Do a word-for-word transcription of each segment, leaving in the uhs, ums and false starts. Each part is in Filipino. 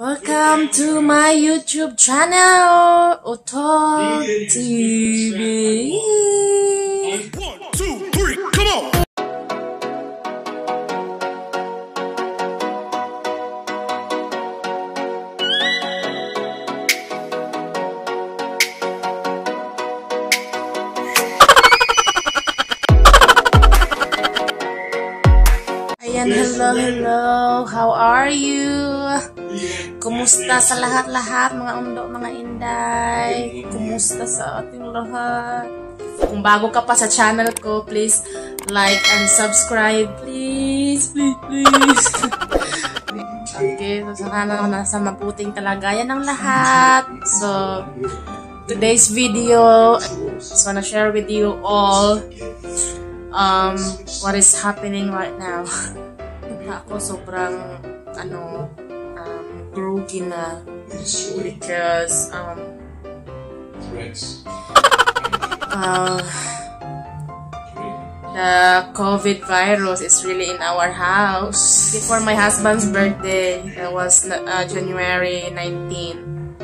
Welcome to my YouTube channel, O T O G T V. One, two, three, come on! Ayan, hello, hello. How are you? Kumusta sa lahat-lahat, mga undo, mga inday? Kumusta sa ating lahat? Kung bago ka pa sa channel ko, please like and subscribe. Please, please, please. Okay, so sana nasa mabuting kalagayan ng lahat. So, today's video, I just wanna share with you all um, what is happening right now. Ako sobrang, ano, groggy na because um uh, the COVID virus is really in our house. Before my husband's birthday, that was uh, January nineteenth,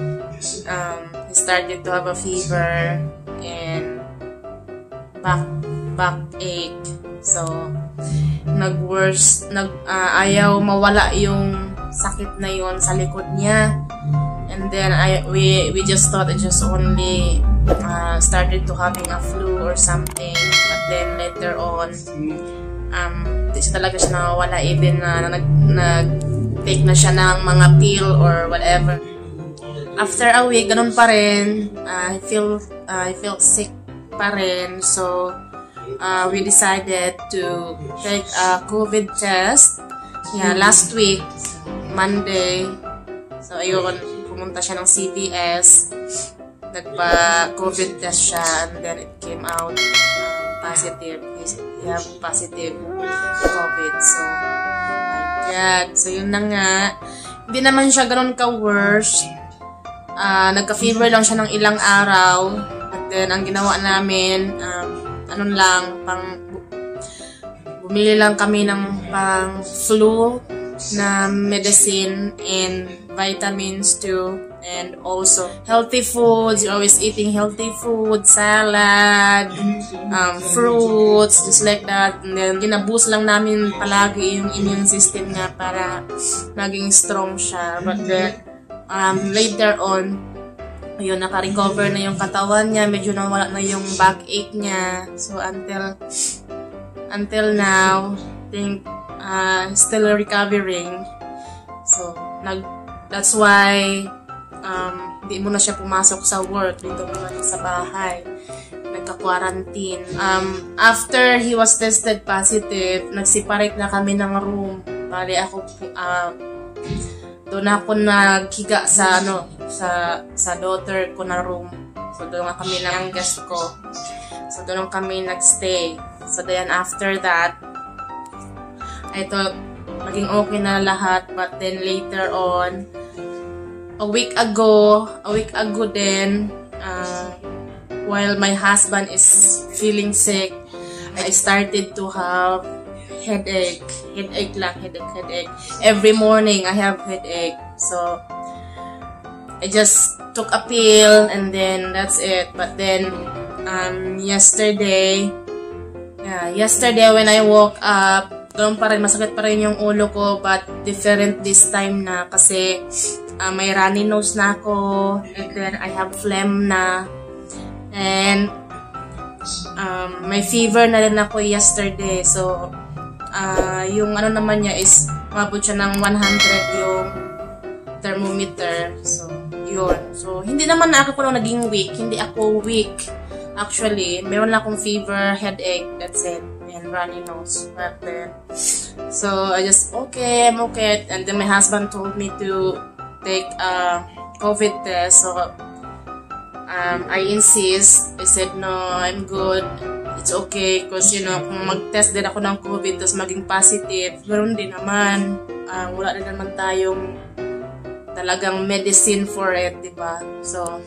um, he started to have a fever and back backache. So nag-worse, nag uh, ayaw mawala yung sakit na yon sa likod niya, and then I we we just thought it just only uh, started to having a flu or something, but then later on um di siya talaga siya nawawala, even na uh, nag nag take na siya ng mga pill or whatever. After a week ganun pa rin, uh, I feel uh, I felt sick pa rin, so uh, we decided to take a COVID test. Yeah, last week Monday. So, ayun, pumunta siya ng C V S. Nagpa-COVID test siya, and then it came out um, positive. He have positive COVID. So, oh my God. So, yun na nga. Hindi naman siya ganun ka-worse. Uh, Nagka-fever lang siya ng ilang araw. At then, ang ginawa namin, um, ano lang, pang bumili lang kami ng pang flu na medicine and vitamins too, and also healthy foods. You're always eating healthy food, salad, um, fruits, just like that. And then ginaboost lang namin palagi yung immune system nga para maging strong siya. But then um, later on, ayun, naka-recover na yung katawan niya, medyo nawala na yung backache niya. So until until now, I think Uh, still recovering. So, nag, that's why um, di mo na siya pumasok sa work. Dito mo na sa bahay. Nagka-quarantine. Um, after he was tested positive, nagseparate na kami ng room. Bali ako, uh, doon ako naghiga sa, ano, sa, sa daughter ko na room. So, doon nga kami ng guest ko. So, doon kami nagstay. So, then after that, I thought maging okay na lahat, but then later on, a week ago, a week ago then, uh, while my husband is feeling sick, I started to have headache, headache lang, headache, headache. Every morning I have headache, so I just took a pill and then that's it. But then um, yesterday, yeah, yesterday when I woke up, ganoon pa rin, masakit pa rin yung ulo ko, but different this time na kasi uh, may runny nose na ako, and then I have phlegm na, and um, may fever na rin ako yesterday. So uh, yung ano naman niya is mabot siya ng one hundred yung thermometer. So yun, so hindi naman na ako po naging weak, hindi ako weak actually. Meron lang akong fever, headache, that's it, and runny nose. But then, so I just, okay, I'm okay. And then my husband told me to take a COVID test. So um, I insist. I said, no, I'm good. It's okay. Because, you know, kung mag-test din ako ng COVID, tapos maging positive, meron din naman. Uh, wala din naman tayong talagang medicine for it, diba? So,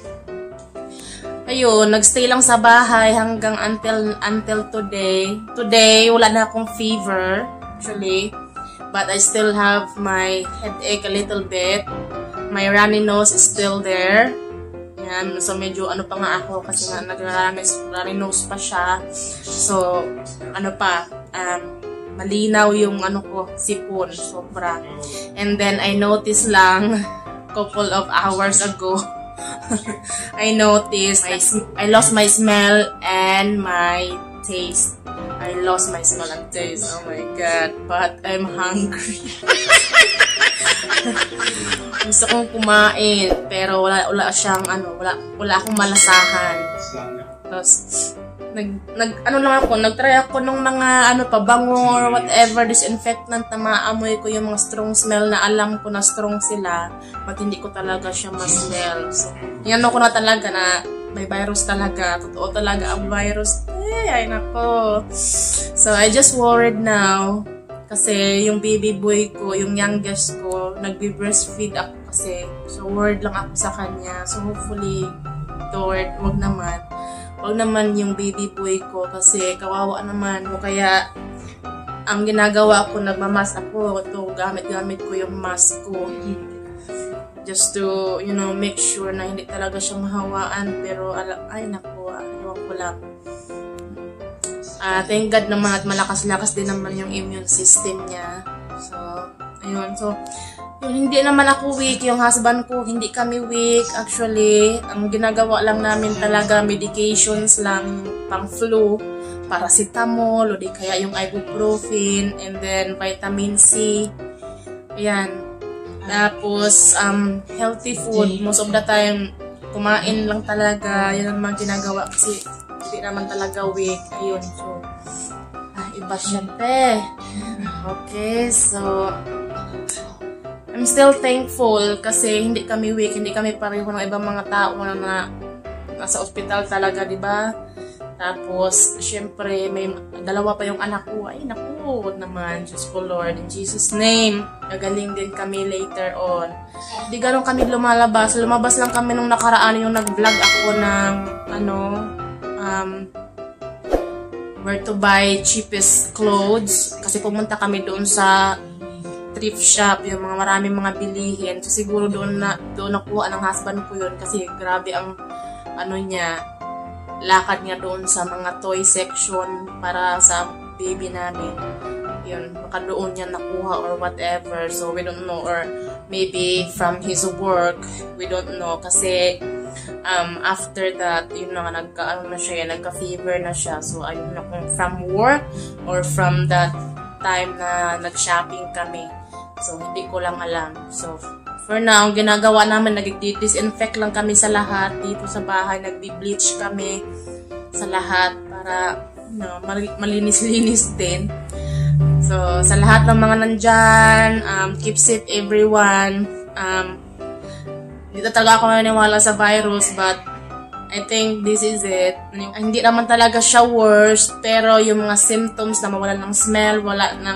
ayun, nagstay lang sa bahay hanggang until until today. Today, wala na akong fever, actually. But I still have my headache a little bit. my runny nose is still there. Yan, so medyo ano pa nga ako kasi nga nag-runny nose pa siya. So, ano pa, um, malinaw yung ano ko, sipon, sobra. And then, I noticed lang, couple of hours ago, I noticed, I, I lost my smell and my taste. I lost my smell and taste. Oh my God. But I'm hungry. Gusto kong kumain, pero wala wala siyang ano, wala wala akong malasahan. Tapos nag nag ano lang ako, nagtry ako ng mga ano pa bango or whatever disinfectant na maamoy ko yung mga strong smell na alam ko na strong sila, but hindi ko talaga siya ma-smell. So, yan ko na talaga na may virus talaga. Totoo talaga ang virus. Eh, ay nako. So, I just worried now. Kasi yung baby boy ko, yung youngest ko, nagbe-breastfeed ako kasi. So, worried lang ako sa kanya. So, hopefully, Lord, wag naman. Wag naman yung baby boy ko kasi kawawa naman. O kaya, ang ginagawa ko, nagmamas ako. Ito, gamit-gamit ko yung mask ko. Just to, you know, make sure na hindi talaga siya mahawaan. Pero, ay, naku, ewan ko lang. Uh, thank God naman at malakas-lakas din naman yung immune system niya. So, ayun. So, yun, hindi naman ako weak. Yung husband ko, hindi kami weak. Actually, ang ginagawa lang namin talaga, medications lang, pang flu, paracetamol, o di kaya yung ibuprofen, and then vitamin C. Ayan. Tapos, um, healthy food. Most of the time, kumain lang talaga. Yun naman ginagawa kasi hindi naman talaga weak. Ayun. So, ah, iba siya, pe. Okay, so, I'm still thankful kasi hindi kami weak, hindi kami pareho ng ibang mga tao na, na nasa ospital talaga, di ba? Tapos, syempre, may dalawa pa yung anak ko. Ay, naku, naman, Diyos ko Lord, in Jesus' name. Gagaling din kami later on. Hindi ganun kami lumalabas. Lumabas lang kami nung nakaraan yung nag-vlog ako ng, ano, um, where to buy cheapest clothes. Kasi pumunta kami doon sa thrift shop, yung mga maraming mga bilihin. So, siguro doon na doon nakuha ng husband ko yun kasi grabe ang ano niya, lakad niya doon sa mga toy section para sa baby namin. Yun, baka doon niya nakuha or whatever. So, we don't know. Or maybe from his work, we don't know. Kasi um, after that, yun na nga, nagka, ano na siya, nagka-fever na siya. So, ayun na kung from work or from that time na nag-shopping kami. So, hindi ko lang alam. So, for now, ang ginagawa namin, nag-disinfect lang kami sa lahat. Dito sa bahay, nag-bleach kami sa lahat para, you know, malinis-linis din. So, sa lahat ng mga nandyan, um, keep safe everyone. Um, dito talaga ako naniniwala sa virus, but I think this is it. Hindi naman talaga siya worse, pero yung mga symptoms na mawala ng smell, wala ng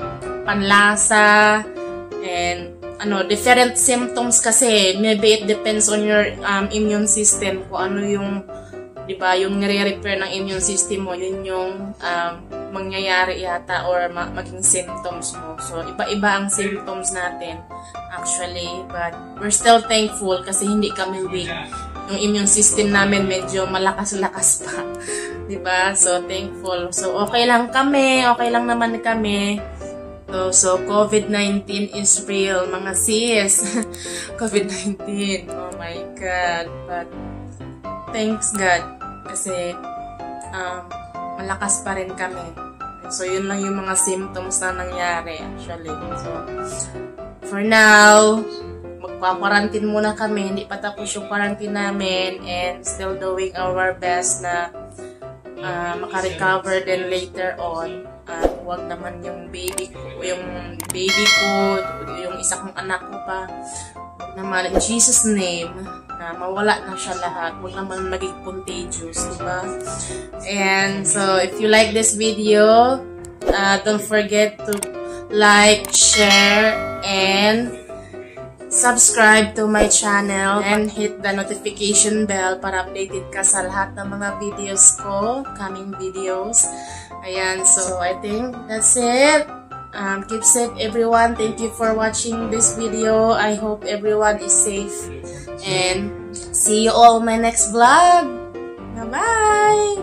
panlasa, and ano, different symptoms kasi. Maybe it depends on your um, immune system, kung ano yung, di ba, yung nire-repair ng immune system mo, yun yung um, mangyayari yata or ma maging symptoms mo. So, iba-iba ang symptoms natin actually, but we're still thankful kasi hindi kami weak. Yung immune system namin medyo malakas-lakas pa. Diba? So, thankful. So, okay lang kami. Okay lang naman kami. So, so COVID nineteen is real, mga sis. COVID nineteen. Oh my God. But, thanks God. Kasi, um, malakas pa rin kami. So, yun lang yung mga symptoms na nangyari, actually. So, for now, magpa-quarantine muna kami. Hindi pa tapos yung quarantine namin and still doing our best na uh, maka-recover din later on. At uh, huwag naman yung baby ko, yung baby ko, yung isa kong anak ko pa. Huwag naman, in Jesus' name, na mawala na siya lahat. Huwag naman maging contagious, diba? And so, if you like this video, uh, don't forget to like, share, and subscribe to my channel and hit the notification bell para updated ka sa lahat ng mga videos ko, coming videos. Ayan, so I think that's it. Um, keep safe, everyone. Thank you for watching this video. I hope everyone is safe. And see you all in my next vlog. Bye-bye.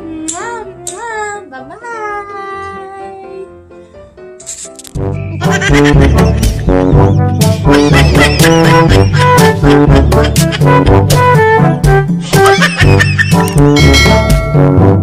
Bye-bye.